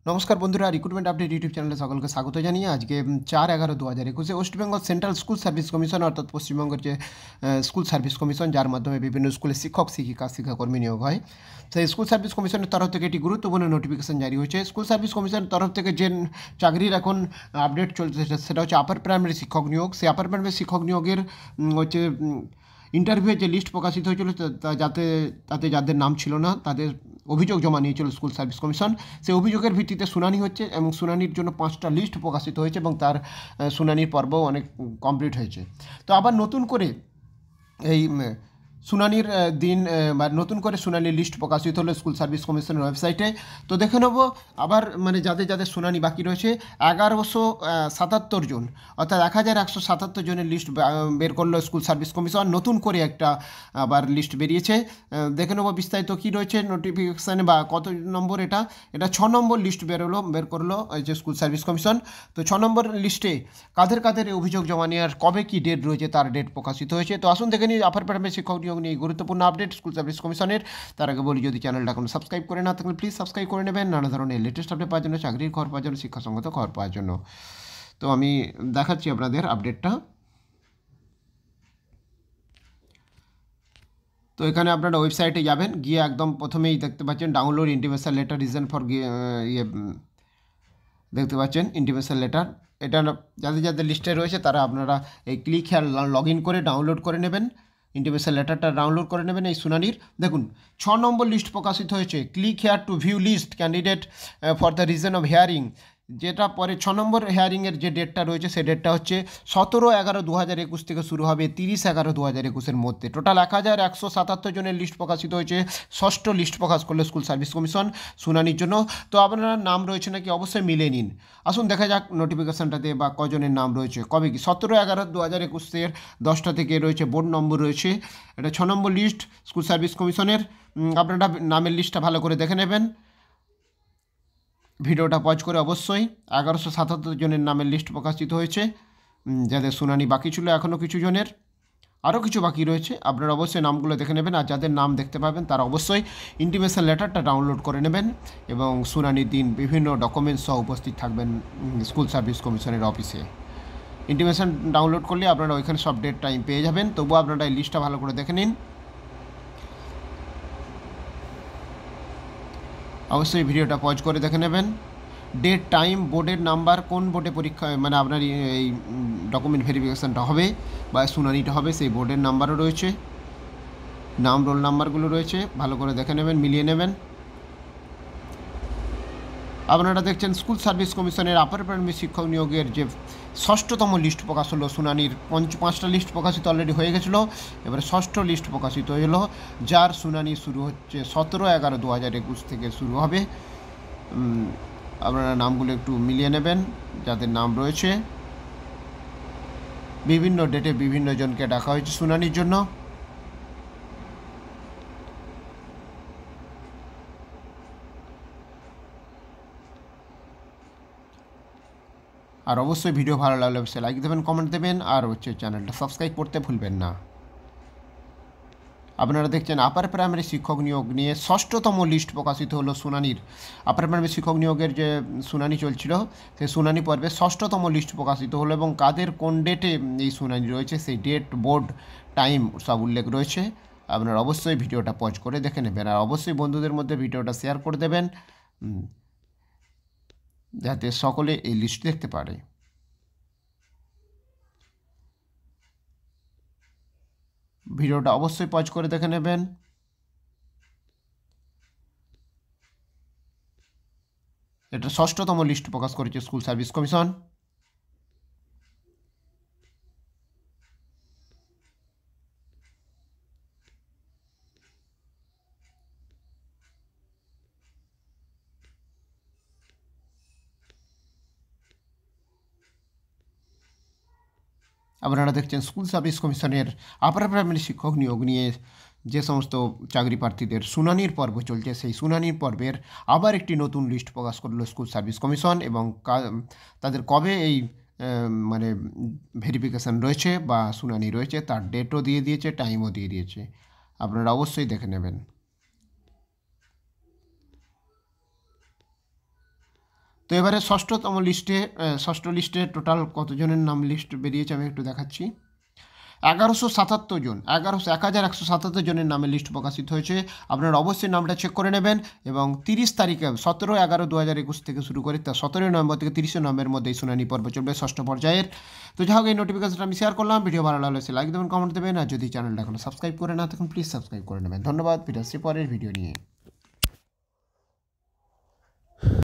নমস্কার বন্ধুরা, recruitment update YouTube চ্যানেলে সকলকে স্বাগত জানিয়ে আজকে 4/11/2021 West Bengal central school service commission অর্থাৎ পশ্চিমবঙ্গের যে স্কুল সার্ভিস কমিশন, যার মাধ্যমে বিভিন্ন স্কুলে শিক্ষক শিক্ষিকা শিক্ষাকর্মী নিয়োগ হয়, সেই স্কুল সার্ভিস কমিশনের তরফ থেকে একটি গুরুত্বপূর্ণ নোটিফিকেশন জারি হয়েছে। স্কুল সার্ভিস কমিশনের তরফ থেকে যে চাকরির এখন আপডেট চলছে সেটা হচ্ছে আপার প্রাইমারি শিক্ষক নিয়োগ। সেই আপার প্রাইমারি শিক্ষক নিয়োগের হচ্ছে ইন্টারভিউয়ে যে লিস্ট প্রকাশিত হয়েছিল তাতে যাদের নাম ছিল না তাদের অভিযোগ জমা নিয়েছিল স্কুল সার্ভিস কমিশন। সেই অভিযোগের ভিত্তিতে শুনানি হচ্ছে এবং শুনানির জন্য 5টা লিস্ট প্রকাশিত হয়েছে এবং তার শুনানির পর্বও অনেক কমপ্লিট হয়েছে। তো আবার নতুন করে এই শুনানির দিন বা নতুন করে শুনানির লিস্ট প্রকাশিত হলো স্কুল সার্ভিস কমিশনের ওয়েবসাইটে। তো দেখে নেব আবার যাদের শুনানি বাকি রয়েছে 1177 জন অর্থাৎ 1177 জনের লিস্ট বের করলো স্কুল সার্ভিস কমিশন। নতুন করে একটা আবার লিস্ট বেরিয়েছে, দেখে নেব বিস্তারিত কী রয়েছে নোটিফিকেশানে বা কত নম্বর। এটা 6 নম্বর লিস্ট বের করলো যে স্কুল সার্ভিস কমিশন। তো 6 নম্বর লিস্টে কাদের অভিযোগ জমা নেওয়ার কবে কী ডেট রয়েছে তার ডেট প্রকাশিত হয়েছে। তো আসুন দেখে নিই আপার প্রাইমারি শিক্ষক নিয়োগ নিয়ে গুরুত্বপূর্ণ আপডেট স্কুল সার্ভিস কমিশনের। তার আগে বলি, যদি চ্যানেলটা কোনো সাবস্ক্রাইব করে না থাকলে প্লিজ সাবস্ক্রাইব করে নেবেন নানা ধরনের লেটেস্ট আপডেট পাওয়ার জন্য, চাকরির খবর পাওয়ার জন্য, শিক্ষাসঙ্গত খবর পাওয়ার জন্য। তো আমি দেখাচ্ছি আপনাদের আপডেটটা। তো এখানে আপনারা ওয়েবসাইটে যাবেন, গিয়ে একদম প্রথমেই দেখতে পাচ্ছেন download intimation letter reason for দেখতে পাচ্ছেন ইন্টিমেশন লেটার। এটা যাদের লিস্টে রয়েছে তারা আপনারা এই ক্লিক হেয়ার লগ ইন করে ডাউনলোড করে নেবেন, ইন্টিমেশন লেটারটা ডাউনলোড করে নেবেন। এই শুনানির দেখুন 6 নম্বর লিস্ট প্রকাশিত হয়েছে। Click here to view list candidate for the reason of hearing, যেটা পরে 6 নম্বর হিয়ারিংয়ের যে ডেটটা রয়েছে সেই ডেটটা হচ্ছে 17/11/2021 থেকে শুরু হবে 30/11/2021 মধ্যে। টোটাল 1177 জনের লিস্ট প্রকাশিত হয়েছে। 6ষ্ঠ লিস্ট প্রকাশ করলো স্কুল সার্ভিস কমিশন শুনানির জন্য। তো আপনার নাম রয়েছে নাকি অবশ্যই মিলিয়ে নিন। আসুন দেখা যাক নোটিফিকেশানটাতে বা কজনের নাম রয়েছে, কবে কি। 17/11/2021 10টা থেকে রয়েছে, বোর্ড নম্বর রয়েছে। এটা 6 নম্বর লিস্ট স্কুল সার্ভিস কমিশনের। আপনারা নামের লিস্টটা ভালো করে দেখে নেবেন, ভিডিওটা পজ করে। অবশ্যই 1177 জনের নামের লিস্ট প্রকাশিত হয়েছে, যাদের শুনানি বাকি ছিল। এখনও কিছু জনের আরও কিছু বাকি রয়েছে, আপনারা অবশ্যই নামগুলো দেখে নেবেন। আর যাদের নাম দেখতে পাবেন তারা অবশ্যই ইন্টিমেশন লেটারটা ডাউনলোড করে নেবেন এবং শুনানির দিন বিভিন্ন ডকুমেন্টস সহ উপস্থিত থাকবেন স্কুল সার্ভিস কমিশনের অফিসে। ইন্টিমেশন ডাউনলোড করলে আপনারা ওইখানে সব ডেট টাইম পেয়ে যাবেন। তবুও আপনারা এই লিস্টটা ভালো করে দেখে নিন। অবশ্যই ভিডিওটা পজ করে দেখে নেবেন। ডেট, টাইম, বোর্ডের নাম্বার, কোন বোর্ডে পরীক্ষা আপনার এই ডকুমেন্ট ভেরিফিকেশানটা হবে বা শুনানিটা হবে সেই বোর্ডের নাম্বারও রয়েছে, নাম, রোল নাম্বারগুলো রয়েছে, ভালো করে দেখে নেবেন, মিলিয়ে নেবেন। আপনারা দেখছেন স্কুল সার্ভিস কমিশনের আপার প্রাইমারি শিক্ষক নিয়োগের যে 6ষ্ঠতম লিস্ট প্রকাশ হলো। শুনানির 5টা লিস্ট প্রকাশিত অলরেডি হয়ে গেছিলো, এবারে 6ষ্ঠ লিস্ট প্রকাশিত হলো, যার শুনানি শুরু হচ্ছে 17/11/2021 থেকে শুরু হবে। আপনারা নামগুলো একটু মিলিয়ে নেবেন যাদের নাম রয়েছে। বিভিন্ন ডেটে বিভিন্ন জনকে ডাকা হয়েছে শুনানির জন্য। আর অবশ্যই ভিডিও ভালো লাগলে অবশ্যই লাইক দেবেন, কমেন্ট দেবেন, আর চ্যানেলটা সাবস্ক্রাইব করতে ভুলবেন না। আপনারা দেখছেন আপার প্রাইমারি শিক্ষক নিয়োগ নিয়ে 6ষ্ঠতম লিস্ট প্রকাশিত হলো শুনানির। আপার প্রাইমারি শিক্ষক নিয়োগের যে শুনানি চলছিল সেই শুনানি পর্বে 6ষ্ঠতম লিস্ট প্রকাশিত হলো এবং কাদের কোন ডেটে এই শুনানি রয়েছে সেই ডেট, বোর্ড, টাইম সব উল্লেখ রয়েছে। আপনারা অবশ্যই ভিডিওটা পজ করে দেখে নেবেন আর অবশ্যই বন্ধুদের মধ্যে ভিডিওটা শেয়ার করে দেবেন যাতে সকলে এই লিস্ট দেখতে পারে। ভিডিওটা অবশ্যই পজ করে দেখে নেবেন। এটা 6ষ্ঠতম লিস্ট প্রকাশ করেছে স্কুল সার্ভিস কমিশন। আপনারা দেখছেন স্কুল সার্ভিস কমিশনের আপার প্রাইমারি শিক্ষক নিয়োগ নিয়ে যে সমস্ত চাকরি প্রার্থীদের শুনানির পর্ব চলছে সেই শুনানির পর্বের আবার একটি নতুন লিস্ট প্রকাশ করলো স্কুল সার্ভিস কমিশন এবং তাদের কবে এই ভেরিফিকেশান রয়েছে বা শুনানি রয়েছে তার ডেটও দিয়ে দিয়েছে, টাইমও দিয়ে দিয়েছে। আপনারা অবশ্যই দেখে নেবেন। তো এবারে ষষ্ঠ লিস্টে টোটাল কতজনের নাম লিস্ট বেরিয়েছে আমি একটু দেখাচ্ছি। 1177 জন, 1177 জনের নামের লিস্ট প্রকাশিত হয়েছে। আপনারা অবশ্যই নামটা চেক করে নেবেন এবং 30 তারিখে 17/11/2021 থেকে শুরু করে 17 নভেম্বর থেকে 30 নভেম্বরের মধ্যে এই শুনানি পর্ব চলবে ষষ্ঠ পর্যায়ের। তো যাই হোক, এই নোটিফিকেশনটা আমি শেয়ার করলাম। ভিডিও ভালো লাগলে লাইক দেবেন, কমেন্ট দেবেন, আর যদি চ্যানেলটা এখনো সাবস্ক্রাইব করে না থাকেন প্লিজ সাবস্ক্রাইব করে নেবেন। ধন্যবাদ। ফিরে আসছি পরের ভিডিও নিয়ে।